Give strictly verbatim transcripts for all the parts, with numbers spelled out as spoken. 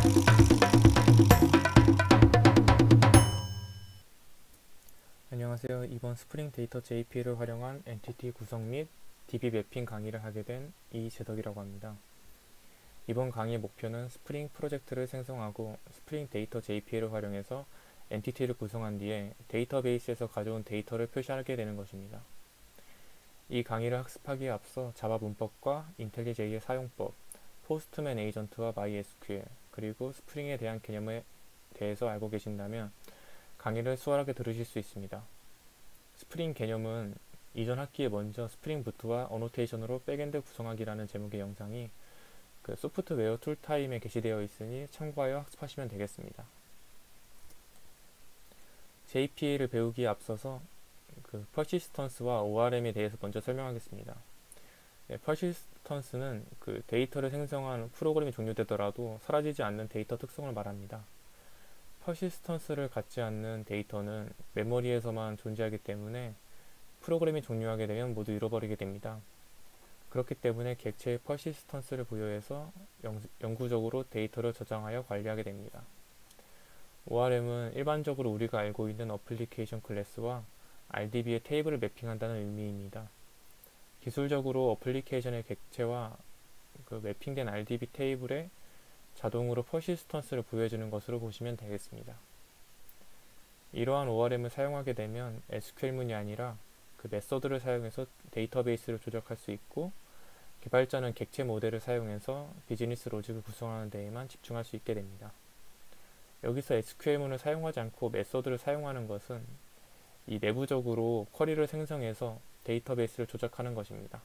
안녕하세요. 이번 스프링 데이터 제이피이를 활용한 엔티티 구성 및 디비 매핑 강의를 하게 된 이재덕이라고 합니다. 이번 강의의 목표는 스프링 프로젝트를 생성하고 스프링 데이터 제이피이를 활용해서 엔티티를 구성한 뒤에 데이터베이스에서 가져온 데이터를 표시하게 되는 것입니다. 이 강의를 학습하기에 앞서 자바 문법과 인텔리제이의 사용법, 포스트맨 에이전트와 마이에스큐엘, 그리고 스프링에 대한 개념에 대해서 알고 계신다면 강의를 수월하게 들으실 수 있습니다. 스프링 개념은 이전 학기에 먼저 스프링 부트와 어노테이션으로 백엔드 구성하기라는 제목의 영상이 그 소프트웨어 툴타임에 게시되어 있으니 참고하여 학습하시면 되겠습니다. 제이피이를 배우기에 앞서서 그 persistence,와 오알엠에 대해서 먼저 설명하겠습니다. 네, persistence는 그 데이터를 생성한 프로그램이 종료되더라도 사라지지 않는 데이터 특성을 말합니다. persistence를 갖지 않는 데이터는 메모리에서만 존재하기 때문에 프로그램이 종료하게 되면 모두 잃어버리게 됩니다. 그렇기 때문에 객체에 persistence를 부여해서 영, 영구적으로 데이터를 저장하여 관리하게 됩니다. 오알엠은 일반적으로 우리가 알고 있는 어플리케이션 클래스와 알디비의 테이블을 매핑한다는 의미입니다. 기술적으로 어플리케이션의 객체와 그 매핑된 알디비 테이블에 자동으로 persistence를 부여해주는 것으로 보시면 되겠습니다. 이러한 오알엠을 사용하게 되면 에스큐엘문이 아니라 그 메서드를 사용해서 데이터베이스를 조작할 수 있고, 개발자는 객체 모델을 사용해서 비즈니스 로직을 구성하는 데에만 집중할 수 있게 됩니다. 여기서 에스큐엘문을 사용하지 않고 메서드를 사용하는 것은 이 내부적으로 쿼리를 생성해서 데이터베이스를 조작하는 것입니다.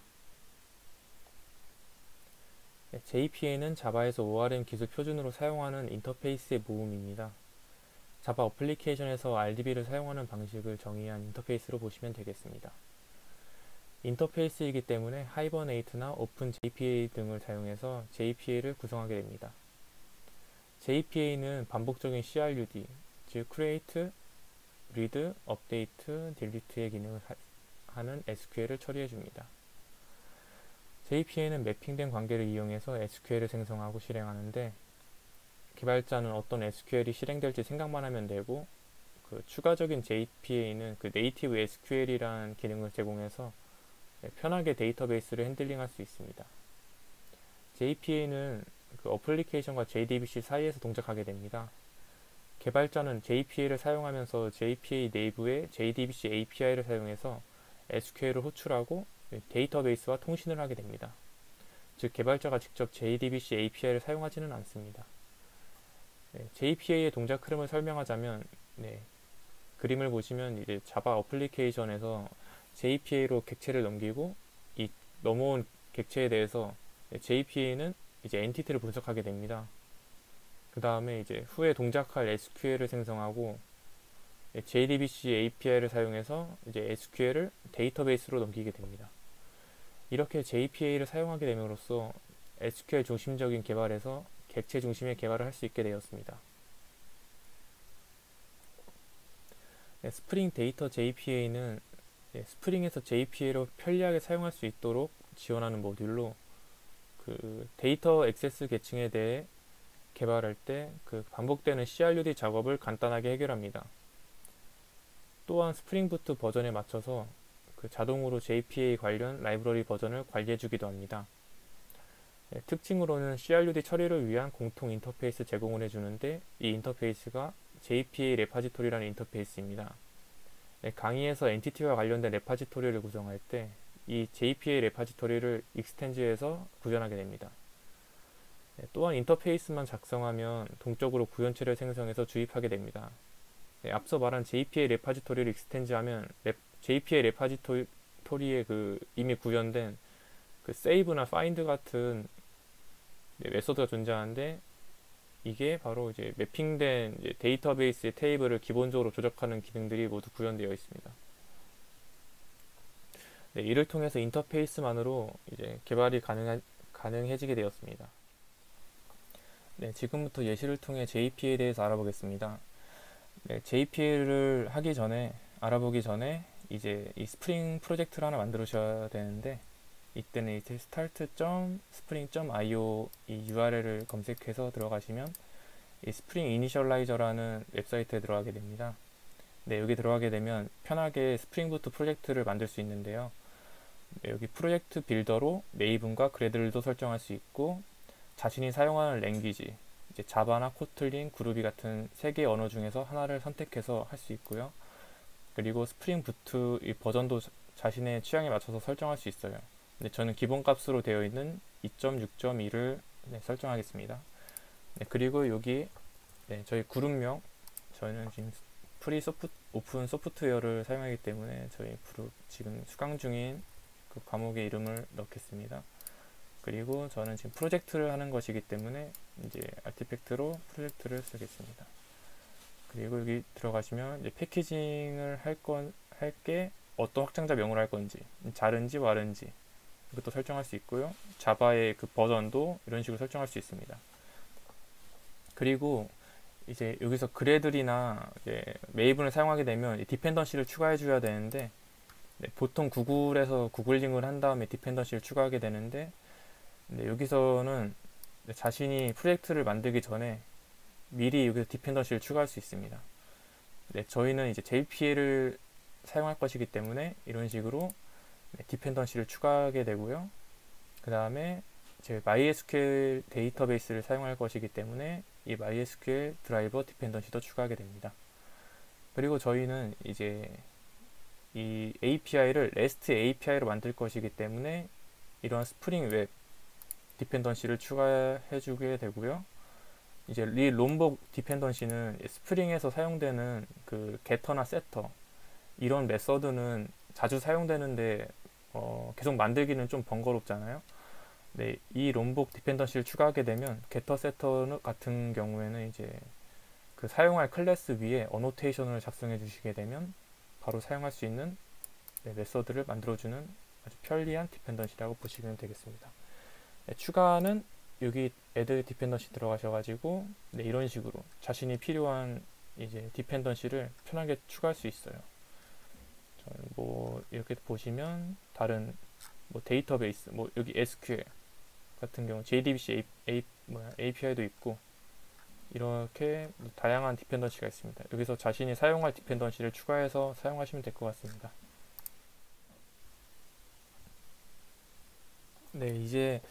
제이피이는 자바에서 오알엠 기술 표준으로 사용하는 인터페이스의 모음입니다. 자바 어플리케이션에서 알디비를 사용하는 방식을 정의한 인터페이스로 보시면 되겠습니다. 인터페이스이기 때문에 하이버네이트나 오픈 제이피이 등을 사용해서 제이피이를 구성하게 됩니다. 제이피이는 반복적인 씨알유디, 즉 create, read, update, delete의 기능을 하는 에스큐엘을 처리해줍니다. 제이피이는 매핑된 관계를 이용해서 에스큐엘을 생성하고 실행하는데, 개발자는 어떤 에스큐엘이 실행될지 생각만 하면 되고, 그 추가적인 제이피이는 그 네이티브 에스큐엘이라는 기능을 제공해서 편하게 데이터베이스를 핸들링할 수 있습니다. 제이피이는 그 어플리케이션과 제이디비씨 사이에서 동작하게 됩니다. 개발자는 제이피이를 사용하면서 제이피이 내부의 제이디비씨 에이피아이를 사용해서 에스큐엘을 호출하고 데이터베이스와 통신을 하게 됩니다. 즉, 개발자가 직접 제이디비씨 에이피아이를 사용하지는 않습니다. 네, 제이피이의 동작 흐름을 설명하자면, 네, 그림을 보시면 이제 자바 어플리케이션에서 제이피이로 객체를 넘기고, 이 넘어온 객체에 대해서 제이피이는 이제 엔티티를 분석하게 됩니다. 그 다음에 이제 후에 동작할 에스큐엘을 생성하고, 제이디비씨 에이피아이를 사용해서 이제 에스큐엘을 데이터베이스로 넘기게 됩니다. 이렇게 제이피이를 사용하게 됨으로써 에스큐엘 중심적인 개발에서 객체 중심의 개발을 할 수 있게 되었습니다. 네, 스프링 데이터 제이피이는 네, 스프링에서 제이피이로 편리하게 사용할 수 있도록 지원하는 모듈로, 그 데이터 액세스 계층에 대해 개발할 때 그 반복되는 씨알유디 작업을 간단하게 해결합니다. 또한 스프링 부트 버전에 맞춰서 그 자동으로 제이피이 관련 라이브러리 버전을 관리해주기도 합니다. 네, 특징으로는 씨알유디 처리를 위한 공통 인터페이스 제공을 해주는데, 이 인터페이스가 제이피이 레파지토리라는 인터페이스입니다. 네, 강의에서 엔티티와 관련된 레파지토리를 구성할 때 이 제이피이 레파지토리를 익스텐즈해서 구현하게 됩니다. 네, 또한 인터페이스만 작성하면 동적으로 구현체를 생성해서 주입하게 됩니다. 네, 앞서 말한 제이피이 레파지토리를 익스텐즈하면 랩, 제이피이 레파지토리에 그 이미 구현된 그 save나 find 같은 네, 메소드가 존재하는데, 이게 바로 이제 매핑된 이제 데이터베이스의 테이블을 기본적으로 조작하는 기능들이 모두 구현되어 있습니다. 네, 이를 통해서 인터페이스만으로 이제 개발이 가능하, 가능해지게 되었습니다. 네, 지금부터 예시를 통해 제이피이에 대해서 알아보겠습니다. 네, 제이피이를 하기 전에, 알아보기 전에 이제 이 스프링 프로젝트를 하나 만들으셔야 되는데, 이때는 이제 start.spring.io 이 유알엘을 검색해서 들어가시면 이 스프링 이니셜라이저라는 웹사이트에 들어가게 됩니다. 네, 여기 들어가게 되면 편하게 스프링 부트 프로젝트를 만들 수 있는데요. 네, 여기 프로젝트 빌더로 메이븐과 그래들도 설정할 수 있고, 자신이 사용하는 랭귀지, 이제 자바나 코틀린, 그루비 같은 세 개의 언어 중에서 하나를 선택해서 할 수 있고요. 그리고 스프링 부트 이 버전도 자, 자신의 취향에 맞춰서 설정할 수 있어요. 네, 저는 기본 값으로 되어 있는 이 점 육 점 이를 네, 설정하겠습니다. 네, 그리고 여기 네, 저희 그룹명, 저희는 지금 프리 소프, 오픈 소프트웨어를 사용하기 때문에 저희 그룹 지금 수강 중인 그 과목의 이름을 넣겠습니다. 그리고 저는 지금 프로젝트를 하는 것이기 때문에 이제 아티팩트로 프로젝트를 쓰겠습니다. 그리고 여기 들어가시면 이제 패키징을 할 건, 할 게 어떤 확장자 명으로 할 건지, 자른지 와른지 이것도 설정할 수 있고요. 자바의 그 버전도 이런 식으로 설정할 수 있습니다. 그리고 이제 여기서 그래들이나 이제 메이븐을 사용하게 되면 디펜던시를 추가해 줘야 되는데, 네, 보통 구글에서 구글링을 한 다음에 디펜던시를 추가하게 되는데, 네, 여기서는 자신이 프로젝트를 만들기 전에 미리 여기서 디펜던시를 추가할 수 있습니다. 네, 저희는 이제 제이피엘을 사용할 것이기 때문에 이런 식으로 네, 디펜던시를 추가하게 되고요. 그 다음에 제 마이에스큐엘 데이터베이스를 사용할 것이기 때문에 이 마이에스큐엘 드라이버 디펜던시도 추가하게 됩니다. 그리고 저희는 이제 이 에이피아이를 레스트 에이피아이로 만들 것이기 때문에 이러한 스프링 웹 디펜던시를 추가해 주게 되고요. 이제 리 롬복 디펜던시는 스프링에서 사용되는 그 게터나 세터 이런 메서드는 자주 사용되는데 어, 계속 만들기는 좀 번거롭잖아요. 네, 이 롬복 디펜던시를 추가하게 되면 게터 세터 같은 경우에는 이제 그 사용할 클래스 위에 어노테이션을 작성해 주시게 되면 바로 사용할 수 있는 네, 메서드를 만들어주는 아주 편리한 디펜던시라고 보시면 되겠습니다. 네, 추가는 여기 add 디펜던시 들어가셔가지고 네, 이런 식으로 자신이 필요한 이제 디펜던시를 편하게 추가할 수 있어요. 뭐 이렇게 보시면 다른 뭐 데이터베이스, 뭐 여기 에스큐엘 같은 경우 제이디비씨 A, 뭐야, 에이피아이도 있고 이렇게 다양한 디펜던시가 있습니다. 여기서 자신이 사용할 디펜던시를 추가해서 사용하시면 될 것 같습니다. 네, 이제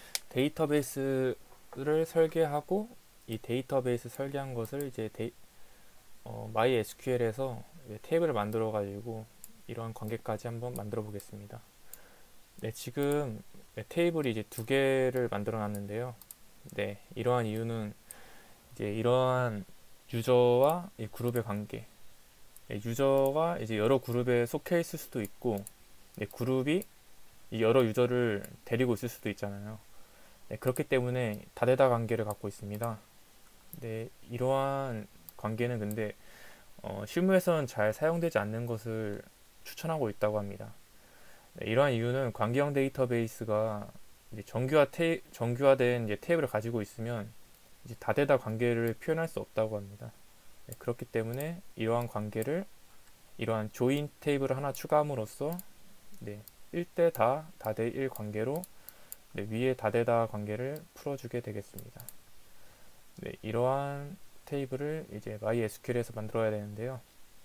데이터베이스를 설계하고 이 데이터베이스 설계한 것을 이제 데이, 어, 마이에스큐엘에서 테이블을 만들어 가지고 이러한 관계까지 한번 만들어 보겠습니다. 네, 지금 네, 테이블이 이제 두 개를 만들어 놨는데요. 네, 이러한 이유는 이제 이러한 유저와 이 그룹의 관계, 네, 유저가 이제 여러 그룹에 속해 있을 수도 있고, 네, 그룹이 여러 유저를 데리고 있을 수도 있잖아요. 네, 그렇기 때문에 다대다 관계를 갖고 있습니다. 네, 이러한 관계는 근데 어, 실무에서는 잘 사용되지 않는 것을 추천하고 있다고 합니다. 네, 이러한 이유는 관계형 데이터베이스가 이제 정규화 테이, 정규화된 이제 테이블을 가지고 있으면 이제 다대다 관계를 표현할 수 없다고 합니다. 네, 그렇기 때문에 이러한 관계를 이러한 조인 테이블을 하나 추가함으로써 네, 일 대 다, 다대 일 관계로 네, 위에 다대다 관계를 풀어주게 되겠습니다. 네, 이러한 테이블을 이제 마이에스큐엘에서 만들어야 되는데요.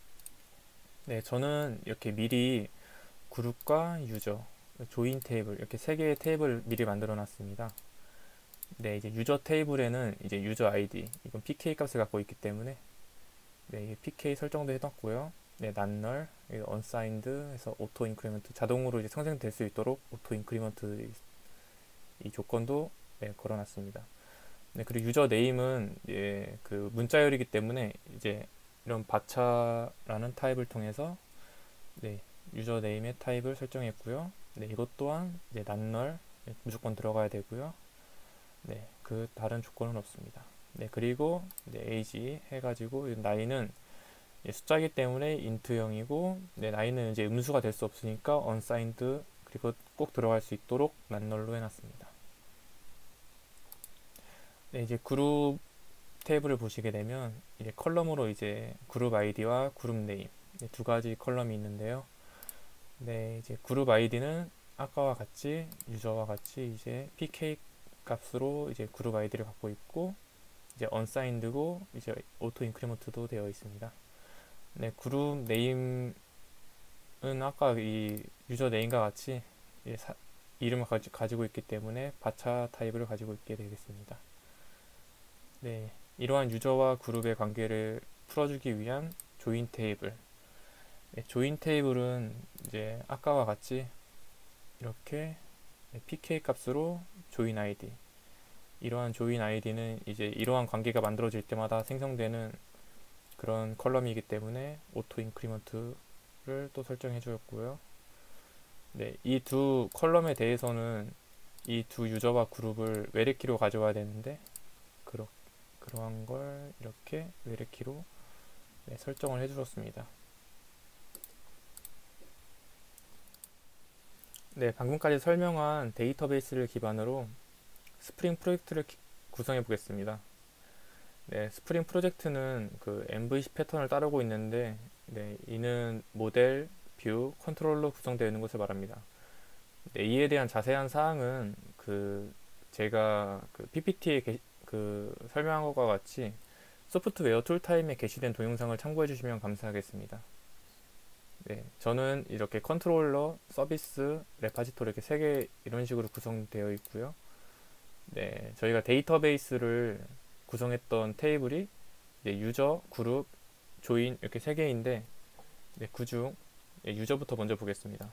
네, 저는 이렇게 미리 그룹과 유저, 조인 테이블 이렇게 세 개의 테이블을 미리 만들어 놨습니다. 네, 이제 유저 테이블에는 이제 유저 아이디, 이건 피케이 값을 갖고 있기 때문에 네, 이게 피케이 설정도 해놨고요. 네, 난널, unsigned 해서 auto increment 자동으로 이제 생성될 수 있도록 auto increment 이 조건도 네, 걸어놨습니다. 네, 그리고 유저 네임은 예, 그 문자열이기 때문에 이제 이런 바차라는 타입을 통해서 네, 유저 네임의 타입을 설정했고요. 네, 이것 또한 이제 난널 네, 무조건 들어가야 되고요. 네, 그 다른 조건은 없습니다. 네, 그리고 네, 에이지 해가지고 나이는 예, 숫자이기 때문에 인트형이고 네, 나이는 이제 음수가 될 수 없으니까 unsigned 그리고 꼭 들어갈 수 있도록 난널로 해놨습니다. 네, 이제 그룹 탭을 보시게 되면 이제 컬럼으로 이제 그룹 아이디와 그룹 네임 두 가지 컬럼이 있는데요. 네, 이제 그룹 아이디는 아까와 같이 유저와 같이 이제 피케이 값으로 이제 그룹 아이디를 갖고 있고, 이제 unsigned고 이제 auto increment도 되어 있습니다. 네, 그룹 네임은 아까 이 유저 네임과 같이 사, 이름을 가지, 가지고 있기 때문에 바차 타입을 가지고 있게 되겠습니다. 네, 이러한 유저와 그룹의 관계를 풀어주기 위한 조인 테이블. 네, 조인 테이블은 이제 아까와 같이 이렇게 피케이 값으로 조인 아이디. 이러한 조인 아이디는 이제 이러한 관계가 만들어질 때마다 생성되는 그런 컬럼이기 때문에 오토 인크리먼트를 또 설정해 주었고요. 네, 이 두 컬럼에 대해서는 이 두 유저와 그룹을 외래키로 가져와야 되는데 그러, 그러한 걸 이렇게 외래키로 네, 설정을 해 주었습니다. 네, 방금까지 설명한 데이터베이스를 기반으로 스프링 프로젝트를 구성해 보겠습니다. 네, 스프링 프로젝트는 그 엠브이씨 패턴을 따르고 있는데, 네, 이는 모델, 뷰, 컨트롤러 구성되어 있는 것을 말합니다. 네, 이에 대한 자세한 사항은 그 제가 그 피피티에 게, 그 설명한 것과 같이 소프트웨어 툴타임에 게시된 동영상을 참고해 주시면 감사하겠습니다. 네, 저는 이렇게 컨트롤러, 서비스, 레파지토리 이렇게 세 개 이런 식으로 구성되어 있고요. 네, 저희가 데이터베이스를 구성했던 테이블이 유저, 그룹, 조인 이렇게 세 개인데 네, 그중 유저부터 먼저 보겠습니다.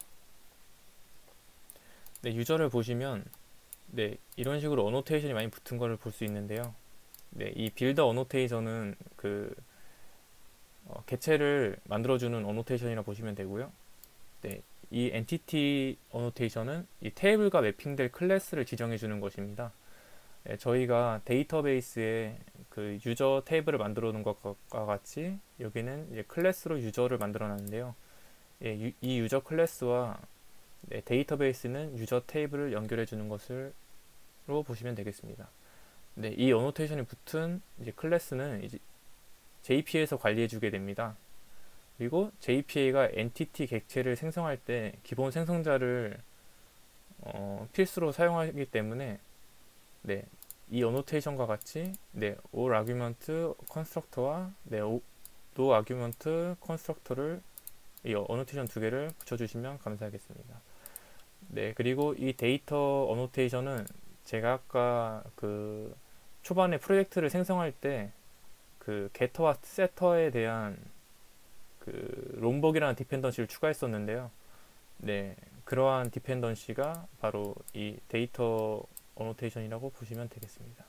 네, 유저를 보시면 네, 이런 식으로 어노테이션이 많이 붙은 것을 볼 수 있는데요. 네, 이 빌더 어노테이션은 그 어, 개체를 만들어주는 어노테이션이라 보시면 되고요. 네, 이 엔티티 어노테이션은 이 테이블과 매핑될 클래스를 지정해 주는 것입니다. 네, 저희가 데이터베이스에 그 유저 테이블을 만들어 놓은 것과 같이 여기는 이제 클래스로 유저를 만들어 놨는데요. 예, 유, 이 유저 클래스와 네, 데이터베이스는 유저 테이블을 연결해 주는 것으로 보시면 되겠습니다. 네, 이 어노테이션이 붙은 이제 클래스는 이제 제이피에이에서 관리해 주게 됩니다. 그리고 제이피에이가 엔티티 객체를 생성할 때 기본 생성자를 어, 필수로 사용하기 때문에 네, 이 어노테이션과 같이 네, all argument constructor와 네, no argument constructor를 이 어노테이션 두 개를 붙여주시면 감사하겠습니다. 네, 그리고 이 데이터 어노테이션은 제가 아까 그 초반에 프로젝트를 생성할 때 그 게터와 세터에 대한 그 롬벅이라는 디펜던시를 추가했었는데요. 네, 그러한 디펜던시가 바로 이 데이터 어노테이션이라고 보시면 되겠습니다.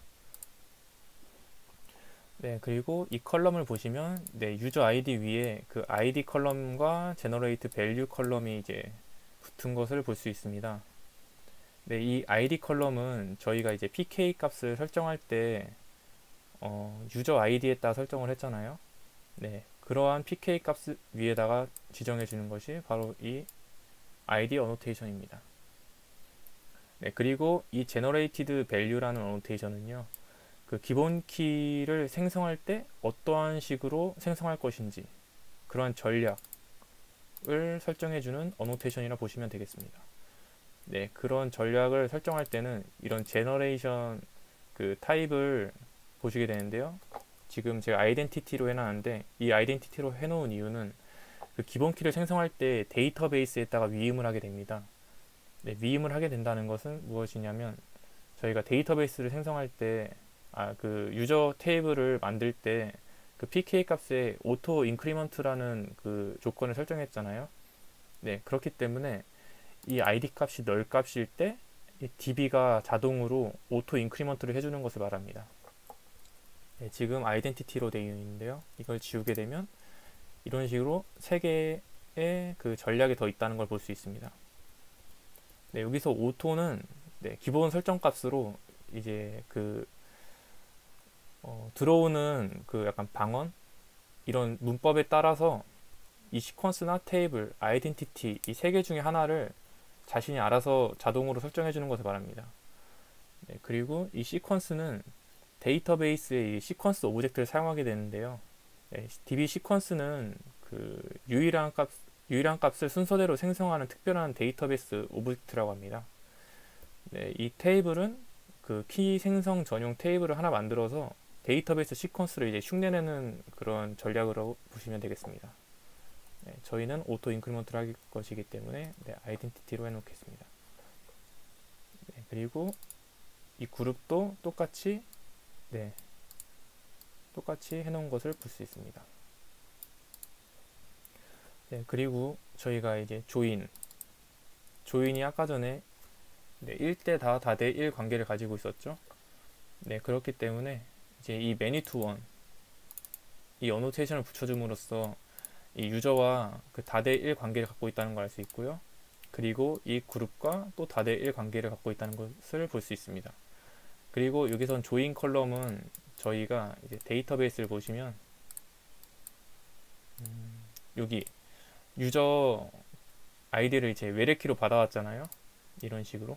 네, 그리고 이 컬럼을 보시면 네, 유저 아이디 위에 그 아이디 컬럼과 제너레이트 밸류 컬럼이 이제 붙은 것을 볼 수 있습니다. 네, 이 아이디 컬럼은 저희가 이제 피케이 값을 설정할 때 어, 유저 아이디에 따라 설정을 했잖아요. 네, 그러한 피케이 값 위에다가 지정해 주는 것이 바로 이 아이디 어노테이션입니다. 네, 그리고 이 generated value라는 어노테이션은요, 그 기본 키를 생성할 때 어떠한 식으로 생성할 것인지 그러한 전략을 설정해 주는 어노테이션이라 보시면 되겠습니다. 네, 그런 전략을 설정할 때는 이런 제너레이션 그 타입을 보시게 되는데요. 지금 제가 아이덴티티로 해놨는데 이 아이덴티티로 해놓은 이유는 그 기본 키를 생성할 때 데이터베이스에다가 위임을 하게 됩니다. 네, 위임을 하게 된다는 것은 무엇이냐면 저희가 데이터베이스를 생성할 때 아, 그 유저 테이블을 만들 때 그 피케이 값에 오토 인크리먼트라는 그 조건을 설정했잖아요. 네, 그렇기 때문에 이 아이디 값이 널 값일 때 이 디비가 자동으로 오토 인크리먼트를 해주는 것을 말합니다. 네, 지금 아이덴티티로 되어 있는데요. 이걸 지우게 되면 이런 식으로 세 개의 그 전략이 더 있다는 걸 볼 수 있습니다. 네, 여기서 오토는 네, 기본 설정 값으로 이제 그 어, 들어오는 그 약간 방언 이런 문법에 따라서 이 시퀀스나 테이블, 아이덴티티 이 세 개 중에 하나를 자신이 알아서 자동으로 설정해 주는 것을 말합니다. 네, 그리고 이 시퀀스는 데이터베이스의 이 시퀀스 오브젝트를 사용하게 되는데요. 네, 디비 시퀀스는 그 유일한 값 유일한 값을 순서대로 생성하는 특별한 데이터베이스 오브젝트라고 합니다. 네, 이 테이블은 그 키 생성 전용 테이블을 하나 만들어서 데이터베이스 시퀀스를 이제 흉내내는 그런 전략으로 보시면 되겠습니다. 네, 저희는 오토 인크리먼트를 할 것이기 때문에 네, 아이덴티티로 해놓겠습니다. 네, 그리고 이 그룹도 똑같이 네, 똑같이 해놓은 것을 볼 수 있습니다. 네, 그리고 저희가 이제 조인 조인이 아까 전에 네, 일 대 다, 다 대 일 관계를 가지고 있었죠. 네, 그렇기 때문에 이제 이 many to one 이 어노테이션을 붙여줌으로써 이 유저와 그 다 대 일 관계를 갖고 있다는 걸 알 수 있고요. 그리고 이 그룹과 또 다 대 일 관계를 갖고 있다는 것을 볼 수 있습니다. 그리고 여기선 조인 컬럼은 저희가 이제 데이터베이스를 보시면 음, 여기 유저 아이디를 이제 외래키로 받아왔잖아요. 이런 식으로.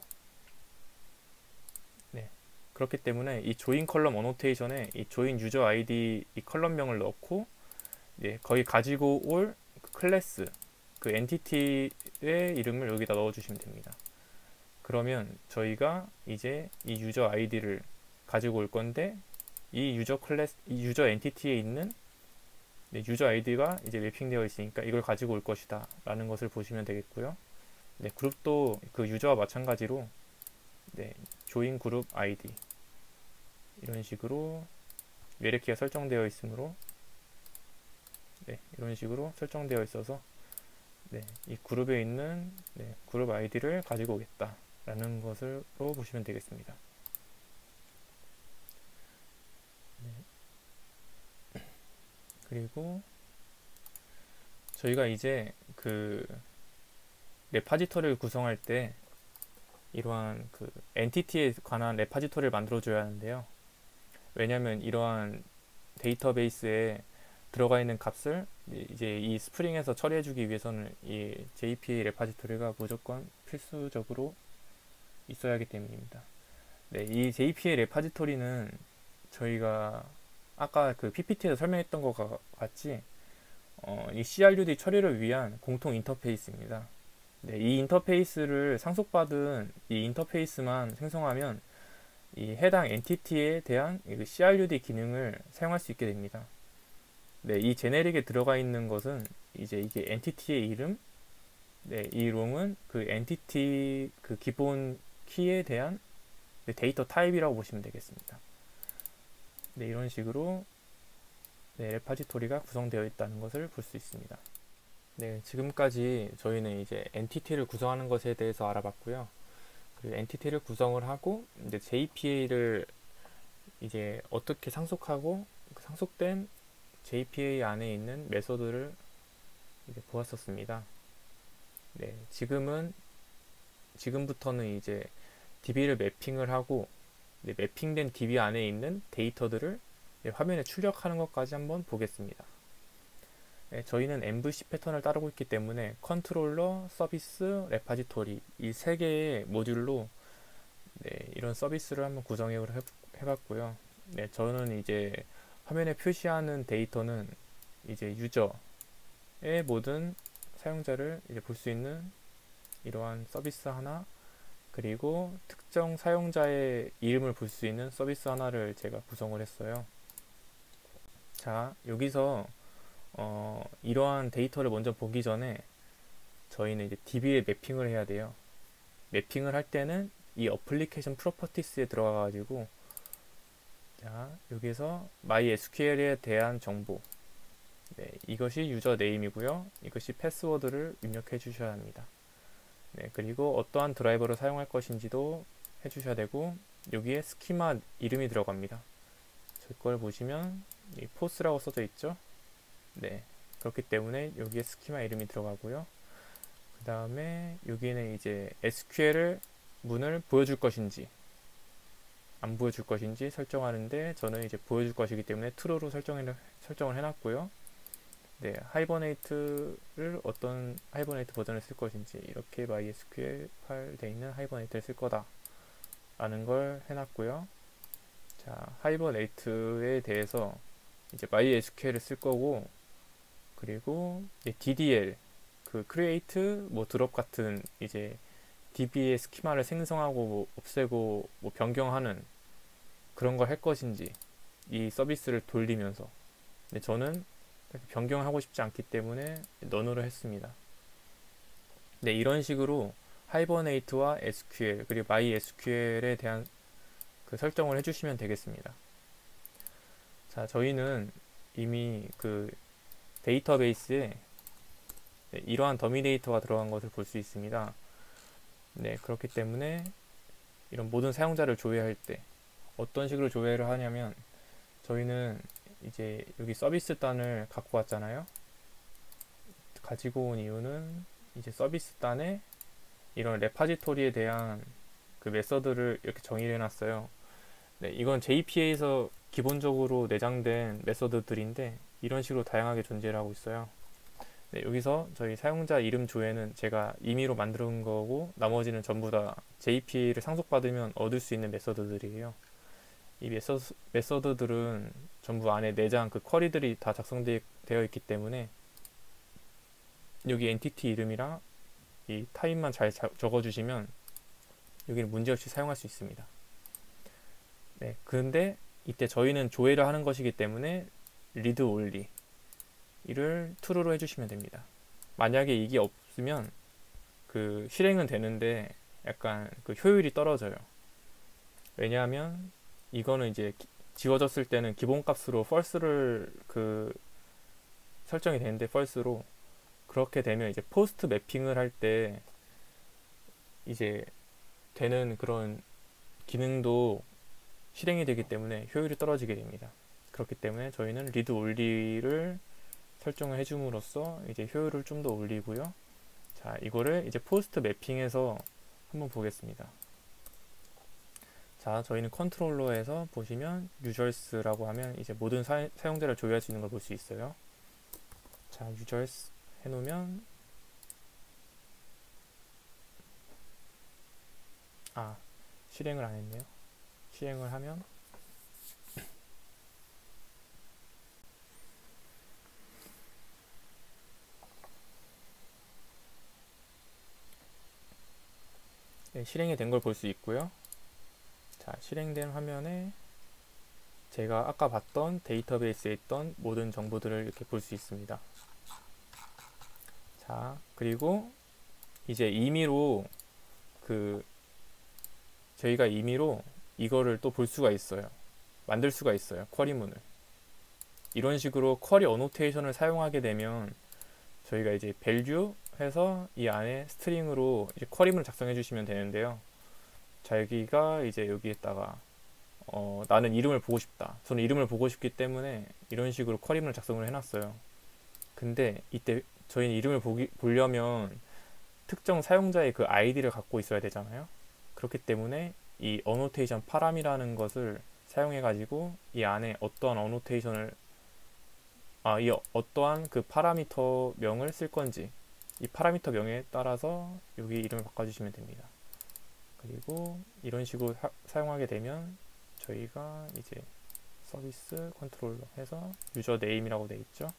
네. 그렇기 때문에 이 조인 컬럼 어노테이션에 이 조인 유저 아이디 이 컬럼명을 넣고 예, 거기 가지고 올 그 클래스 그 엔티티의 이름을 여기다 넣어주시면 됩니다. 그러면 저희가 이제 이 유저 아이디를 가지고 올 건데 이 유저 클래스 이 유저 엔티티에 있는 네, 유저 아이디가 이제 매핑되어 있으니까 이걸 가지고 올 것이다 라는 것을 보시면 되겠고요. 네, 그룹도 그 유저와 마찬가지로 네, 조인 그룹 아이디 이런 식으로 외래키가 설정되어 있으므로 네, 이런 식으로 설정되어 있어서 네, 이 그룹에 있는 네, 그룹 아이디를 가지고 오겠다 라는 것으로 보시면 되겠습니다. 네. 그리고 저희가 이제 그 레파지토리를 구성할 때 이러한 그 엔티티에 관한 레파지토리를 만들어 줘야 하는데요. 왜냐하면 이러한 데이터베이스에 들어가 있는 값을 이제 이 스프링에서 처리해 주기 위해서는 이 제이피에이 레파지토리가 무조건 필수적으로 있어야 하기 때문입니다. 네, 이 제이피에이 레파지토리는 저희가 아까 그 피피티에서 설명했던 것과 같이 어, 이 씨알유디 처리를 위한 공통 인터페이스입니다. 네, 이 인터페이스를 상속받은 이 인터페이스만 생성하면 이 해당 엔티티에 대한 씨알유디 기능을 사용할 수 있게 됩니다. 네, 이 제네릭에 들어가 있는 것은 이제 이게 엔티티의 이름, 네, 이 롱은 그 엔티티 그 기본 키에 대한 네, 데이터 타입이라고 보시면 되겠습니다. 네, 이런 식으로 네, 레파지토리가 구성되어 있다는 것을 볼 수 있습니다. 네, 지금까지 저희는 이제 엔티티를 구성하는 것에 대해서 알아봤고요. 그리고 엔티티를 구성을 하고 이제 제이피에이를 이제 어떻게 상속하고 그 상속된 제이피에이 안에 있는 메소드를 이제 보았었습니다. 네, 지금은 지금부터는 이제 디비를 매핑을 하고 네, 매핑된 디비 안에 있는 데이터들을 네, 화면에 출력하는 것까지 한번 보겠습니다. 네, 저희는 엠브이씨 패턴을 따르고 있기 때문에 컨트롤러, 서비스, 레파지토리 이 세 개의 모듈로 네, 이런 서비스를 한번 구성을 해봤고요. 네, 저는 이제 화면에 표시하는 데이터는 이제 유저의 모든 사용자를 이제 볼 수 있는 이러한 서비스 하나, 그리고 특정 사용자의 이름을 볼 수 있는 서비스 하나를 제가 구성을 했어요. 자, 여기서 어, 이러한 데이터를 먼저 보기 전에 저희는 이제 디비에 매핑을 해야 돼요. 매핑을 할 때는 이 어플리케이션 프로퍼티스에 들어가 가지고 자, 여기서 MySQL에 대한 정보 네, 이것이 유저 네임이고요. 이것이 패스워드를 입력해 주셔야 합니다. 네, 그리고 어떠한 드라이버를 사용할 것인지도 해주셔야 되고 여기에 스키마 이름이 들어갑니다. 저걸 보시면 이 포스라고 써져 있죠. 네, 그렇기 때문에 여기에 스키마 이름이 들어가고요. 그 다음에 여기는 이제 에스큐엘을 문을 보여줄 것인지 안 보여줄 것인지 설정하는데 저는 이제 보여줄 것이기 때문에 true로 설정을, 설정을 해놨고요. 네, 하이버네이트를 어떤 하이버네이트 버전을 쓸 것인지 이렇게 MySQL 파일 돼 있는 하이버네이트를 쓸 거다 라는 걸 해놨고요. 자, 하이버네이트에 대해서 이제 MySQL을 쓸 거고 그리고 이제 디디엘 그 create 뭐 drop 같은 이제 디비의 스키마를 생성하고 뭐 없애고 뭐 변경하는 그런 걸 할 것인지 이 서비스를 돌리면서. 근데 저는 변경하고 싶지 않기 때문에 none으로 했습니다. 네, 이런 식으로 하이버네이트와 에스큐엘 그리고 마이에스큐엘에 대한 그 설정을 해주시면 되겠습니다. 자, 저희는 이미 그 데이터베이스에 네, 이러한 더미 데이터가 들어간 것을 볼 수 있습니다. 네, 그렇기 때문에 이런 모든 사용자를 조회할 때 어떤 식으로 조회를 하냐면, 저희는 이제 여기 서비스 단을 갖고 왔잖아요. 가지고 온 이유는 이제 서비스 단에 이런 레파지토리에 대한 그 메서드를 이렇게 정의를 해놨어요. 네, 이건 제이피에이에서 기본적으로 내장된 메서드들인데 이런 식으로 다양하게 존재를 하고 있어요. 네, 여기서 저희 사용자 이름 조회는 제가 임의로 만든 거고, 나머지는 전부 다 제이피에이를 상속받으면 얻을 수 있는 메서드들이에요. 이 메서드, 메서드들은 전부 안에 내장 그 쿼리들이 다 작성되어 있기 때문에 여기 엔티티 이름이랑 이 타입만 잘 적어주시면 여기는 문제없이 사용할 수 있습니다. 네, 그런데 이때 저희는 조회를 하는 것이기 때문에 read only 이를 true로 해주시면 됩니다. 만약에 이게 없으면 그 실행은 되는데 약간 그 효율이 떨어져요. 왜냐하면 이거는 이제 지워졌을 때는 기본값으로 false를 그 설정이 되는데 false로, 그렇게 되면 이제 포스트 매핑을 할 때 이제 되는 그런 기능도 실행이 되기 때문에 효율이 떨어지게 됩니다. 그렇기 때문에 저희는 read only를 설정을 해줌으로써 이제 효율을 좀 더 올리고요. 자, 이거를 이제 포스트 매핑해서 한번 보겠습니다. 자, 저희는 컨트롤러에서 보시면 users라고 하면 이제 모든 사, 사용자를 조회할 수 있는 걸 볼 수 있어요. 자, users 해놓으면, 아, 실행을 안 했네요. 실행을 하면 네, 실행이 된 걸 볼 수 있고요. 자, 실행된 화면에 제가 아까 봤던 데이터베이스에 있던 모든 정보들을 이렇게 볼 수 있습니다. 자, 그리고 이제 임의로 그 저희가 임의로 이거를 또 볼 수가 있어요. 만들 수가 있어요. 쿼리문을. 이런 식으로 쿼리 어노테이션을 사용하게 되면 저희가 이제 value 해서 이 안에 스트링으로 이제 쿼리문을 작성해 주시면 되는데요. 자, 여기가 이제 여기에다가 어, 나는 이름을 보고 싶다. 저는 이름을 보고 싶기 때문에 이런 식으로 쿼리문을 작성을 해놨어요. 근데 이때 저희는 이름을 보기, 보려면 특정 사용자의 그 아이디를 갖고 있어야 되잖아요. 그렇기 때문에 이 어노테이션 파람이라는 것을 사용해 가지고 이 안에 어떠한 어노테이션을 아, 이 어떠한 그 파라미터 명을 쓸 건지 이 파라미터 명에 따라서 여기 이름을 바꿔주시면 됩니다. 그리고 이런 식으로 사, 사용하게 되면 저희가 이제 서비스 컨트롤러 해서 유저 네임이라고 되어 있죠.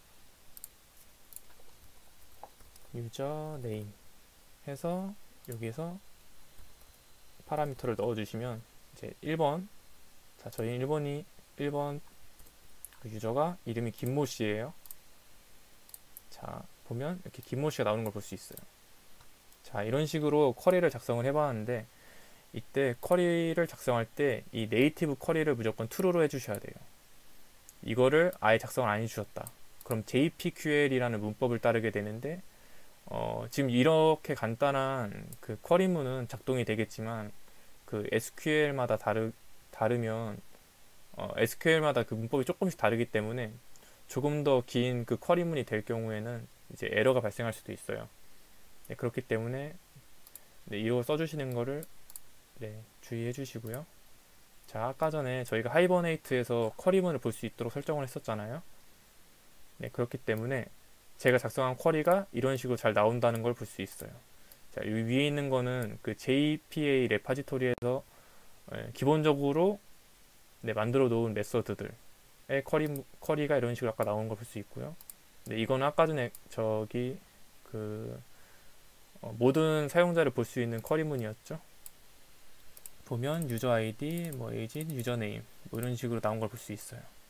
유저 네임 해서 여기에서 파라미터를 넣어주시면 이제 일 번, 자, 저희 일 번이 일 번 그 유저가 이름이 김모씨예요. 자, 보면 이렇게 김모씨가 나오는 걸 볼 수 있어요. 자, 이런 식으로 쿼리를 작성을 해봤는데 이때 쿼리를 작성할 때 이 네이티브 쿼리를 무조건 true로 해주셔야 돼요. 이거를 아예 작성을 안 해주셨다. 그럼 제이피큐엘이라는 문법을 따르게 되는데 어, 지금 이렇게 간단한 그 쿼리문은 작동이 되겠지만 그 에스큐엘마다 다르, 다르면 어, 에스큐엘마다 그 문법이 조금씩 다르기 때문에 조금 더 긴 그 쿼리문이 될 경우에는 이제 에러가 발생할 수도 있어요. 네, 그렇기 때문에 네, 이거 써주시는 거를 네, 주의해 주시고요. 자, 아까 전에 저희가 하이버네이트에서 쿼리문을 볼 수 있도록 설정을 했었잖아요. 네, 그렇기 때문에 제가 작성한 쿼리가 이런 식으로 잘 나온다는 걸 볼 수 있어요. 자, 이 위에 있는 거는 그 제이피에이 레파지토리에서 예, 기본적으로 네, 만들어 놓은 메서드들의 쿼리, 쿼리가 이런 식으로 아까 나온 걸 볼 수 있고요. 네, 이거는 아까 전에 저기 그 어, 모든 사용자를 볼 수 있는 쿼리문이었죠. 보면 유저 아이디, 뭐 에이지, 유저 네임 뭐 이런 식으로 나온 걸 볼 수 있어요.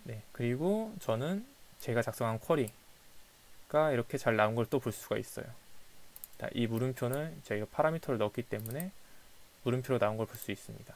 네, 그리고 저는 제가 작성한 쿼리가 이렇게 잘 나온 걸 또 볼 수가 있어요. 자, 이 물음표는 저희가 파라미터를 넣었기 때문에 물음표로 나온 걸 볼 수 있습니다.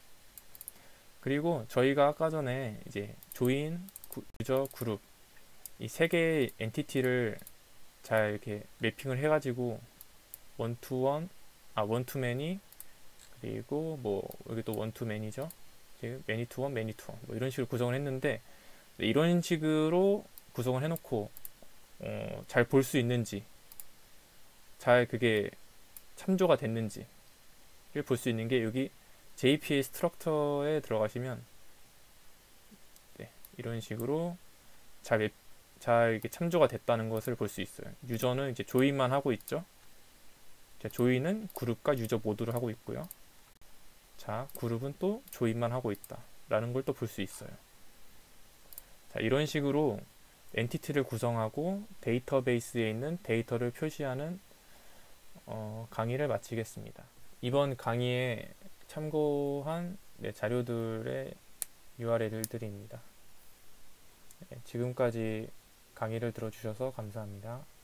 그리고 저희가 아까 전에 이제 조인, 유저, 그룹 이 세 개의 엔티티를 잘 이렇게 매핑을 해가지고 원투원, 아 원투매니, 그리고 뭐 여기 또 원투매니죠. 매니투원, 매니투원 뭐 이런 식으로 구성을 했는데, 이런 식으로 구성을 해놓고 어, 잘 볼 수 있는지, 잘 그게 참조가 됐는지를 볼 수 있는 게 여기 제이피에이 스트럭처에 들어가시면 네, 이런 식으로 잘, 맵, 잘 이렇게 참조가 됐다는 것을 볼 수 있어요. 유저는 이제 조인만 하고 있죠. 자, 조인은 그룹과 유저 모두를 하고 있고요. 자, 그룹은 또 조인만 하고 있다 라는 걸 또 볼 수 있어요. 자, 이런 식으로 엔티티를 구성하고 데이터베이스에 있는 데이터를 표시하는 어, 강의를 마치겠습니다. 이번 강의에 참고한 네, 자료들의 유알엘을 드립니다. 네, 지금까지 강의를 들어주셔서 감사합니다.